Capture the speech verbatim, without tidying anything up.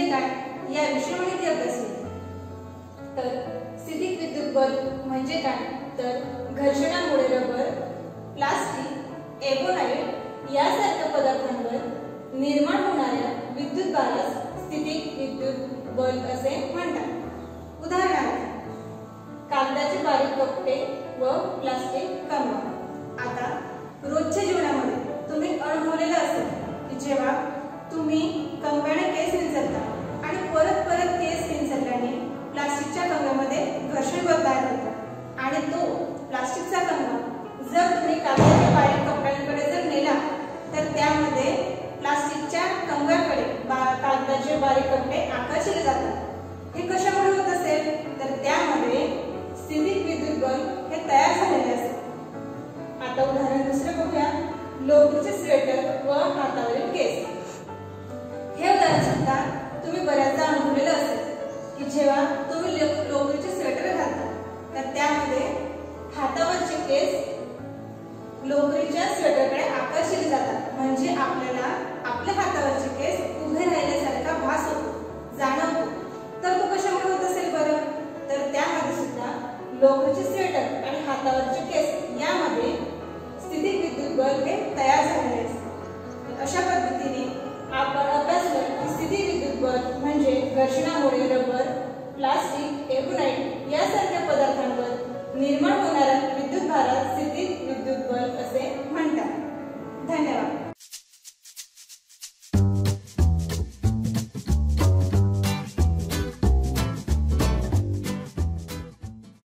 काय याविषयी माहिती अभ्यासली। तर स्थितिक विद्युत बल म्हणजे काय तर घर्षणामुळे रबर, प्लास्टिक, एबोनाइट यासारख्या पदार्थांवर निर्माण होणाऱ्या विद्युत भारास स्थितिक विद्युत बल असे म्हणतात। उदाहरणार्थ कागदाचे बारीक कपडे व प्लास्टिक कंगवा। आता रोजच्या जीवनामध्ये तुम्ही अनुभवलेलं असेल की जेव्हा तुम्ही कंगव्याने केस विंचरता आणि परत परत केस विंचरल्याने प्लास्टिकच्या कंगव्यामध्ये घर्षण बल तयार होतं आणि तो प्लास्टिकचा कंगवा जर तुम्ही कागदाच्या बारीक कपड्यांकडे जर नेला तर त्यामध्ये प्लास्टिकच्या कंगव्याकडे कागदाचे बारीक कपडे आकर्षिले जातात। हे कशामुळे होत असेल तर त्यामध्ये स्थितिक विद्युत बल हे तयार झालेले असते। आता उदाहरण दुसरे बघूया, लोकरीचे स्वेटर व हातावरील केस। हे उदाहरण सुद्धा तुम्ही बऱ्याचदा अनुभवलेलं असेल की जेव्हा तुम्ही लोकरीचे स्वेटर घालता तर त्यामध्ये हातावरचे केस लोकरीच्या स्वेटरकडे आकर्षिले जातात, म्हणजे आपल्याला आपल्या हातावरचे केस उभे राहिल्यासारखा भास होतो, जाणवतो। तर तो कशामुळे होत असेल बरं तर त्यामध्ये सुद्धा लोकरीचे स्वेटर आणि हातावरचे केस यामध्ये स्थितिक विद्युत बल हे तयार झालेले असते। अशा पद्धतीने आपण अभ्यासलं की स्थितिक विद्युत बल म्हणजे घर्षणामुळे रबर, प्लास्टिक, एबोनाइट यासारख्या पदार्थांवर